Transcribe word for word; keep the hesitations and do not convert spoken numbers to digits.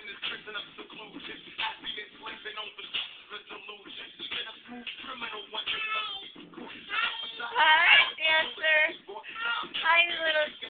this prison of seclusion. Happy and sleeping on the